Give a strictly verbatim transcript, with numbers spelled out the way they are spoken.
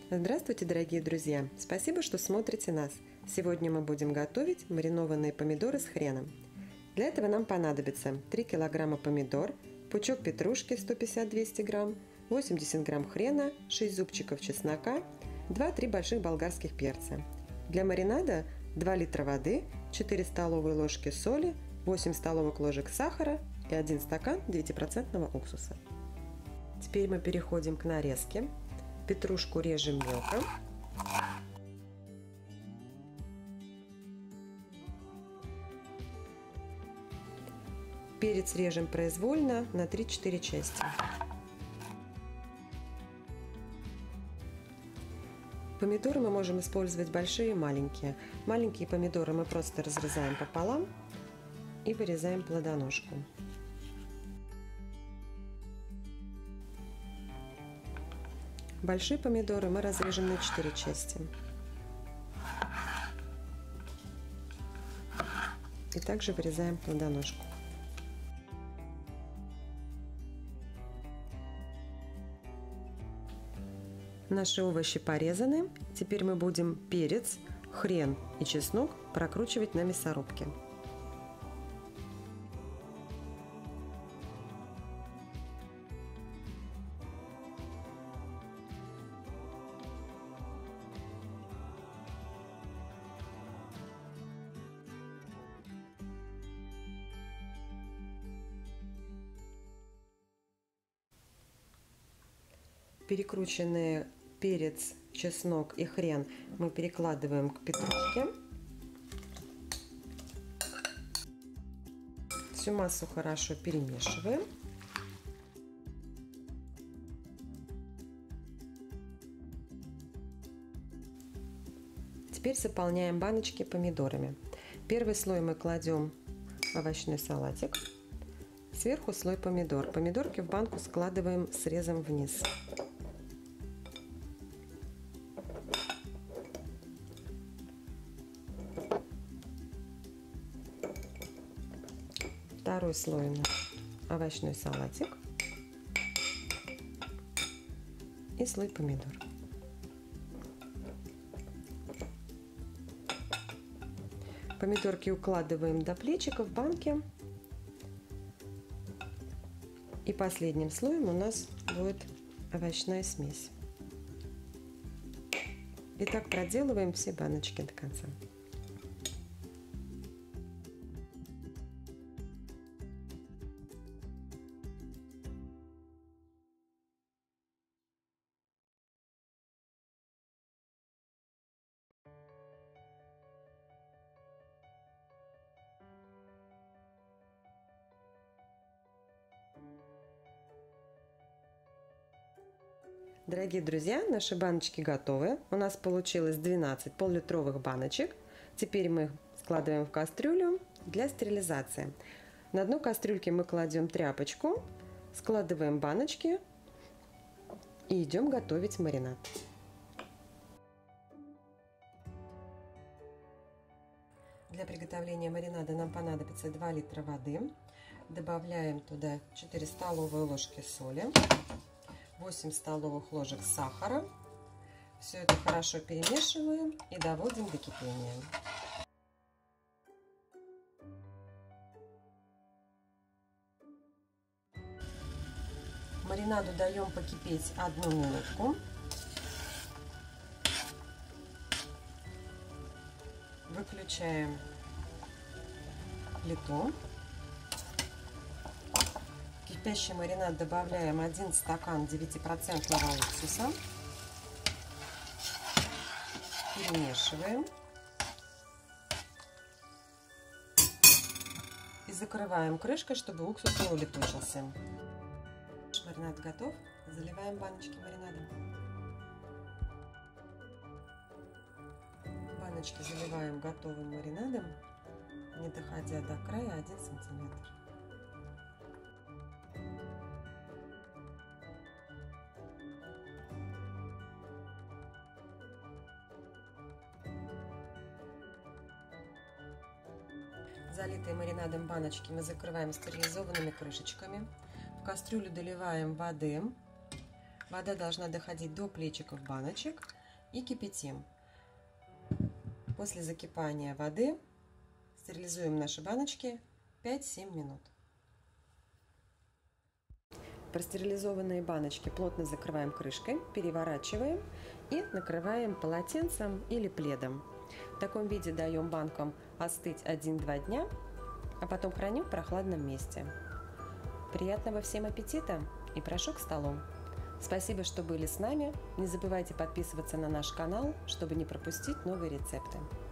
Здравствуйте, дорогие друзья! Спасибо, что смотрите нас. Сегодня мы будем готовить маринованные помидоры с хреном. Для этого нам понадобится три килограмма помидор, пучок петрушки сто пятьдесят — двести грамм, восемьдесят грамм хрена, шесть зубчиков чеснока, два-три больших болгарских перца. Для маринада два литра воды, четыре столовые ложки соли, восемь столовых ложек сахара и один стакан девятипроцентного уксуса. Теперь мы переходим к нарезке. Петрушку режем мелко. Перец режем произвольно на три-четыре части. Помидоры мы можем использовать большие и маленькие. Маленькие помидоры мы просто разрезаем пополам и вырезаем плодоножку. Большие помидоры мы разрежем на четыре части. И также вырезаем плодоножку. Наши овощи порезаны. Теперь мы будем перец, хрен и чеснок прокручивать на мясорубке. Перекрученные перец, чеснок и хрен мы перекладываем к петрушке. Всю массу хорошо перемешиваем. Теперь заполняем баночки помидорами. Первый слой мы кладем овощной салатик. Сверху слой помидор. Помидорки в банку складываем срезом вниз. Второй слой овощной салатик и слой помидор. Помидорки укладываем до плечика в банке. И последним слоем у нас будет овощная смесь. И так проделываем все баночки до конца. Дорогие друзья, наши баночки готовы. У нас получилось двенадцать пол-литровых баночек. Теперь мы их складываем в кастрюлю для стерилизации. На дно кастрюльки мы кладем тряпочку, складываем баночки и идем готовить маринад. Для приготовления маринада нам понадобится два литра воды. Добавляем туда четыре столовые ложки соли, восемь столовых ложек сахара. Все это хорошо перемешиваем и доводим до кипения. Маринаду даем покипеть одну минутку. Выключаем плиту. В кипящий маринад добавляем один стакан девятипроцентного уксуса. Перемешиваем. И закрываем крышкой, чтобы уксус не улетучился. Наш маринад готов. Заливаем баночки маринадом. Баночки заливаем готовым маринадом, не доходя до края один сантиметр. Залитые маринадом баночки мы закрываем стерилизованными крышечками. В кастрюлю доливаем воды. Вода должна доходить до плечиков баночек. и кипятим. После закипания воды стерилизуем наши баночки пять-семь минут. Простерилизованные баночки плотно закрываем крышкой, переворачиваем и накрываем полотенцем или пледом. В таком виде даем банкам остыть один-два дня, а потом храним в прохладном месте. Приятного всем аппетита и прошу к столу! Спасибо, что были с нами. Не забывайте подписываться на наш канал, чтобы не пропустить новые рецепты.